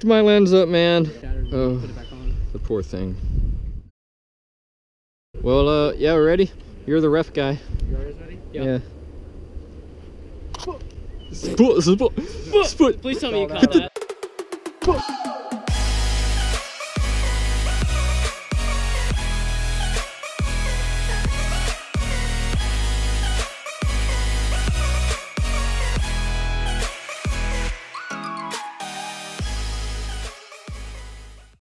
my lens up, man. Oh, put it back on. the poor thing. Well, yeah, we're ready. You're the ref guy. You guys ready? Yeah. Please tell me you caught that.